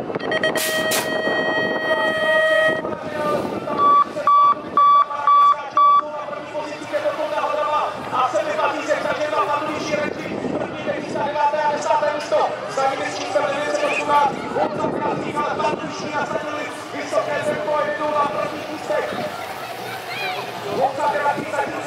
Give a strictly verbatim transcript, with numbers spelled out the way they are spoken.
Vysoké tempo je tu na prvních místech. Honza Kratice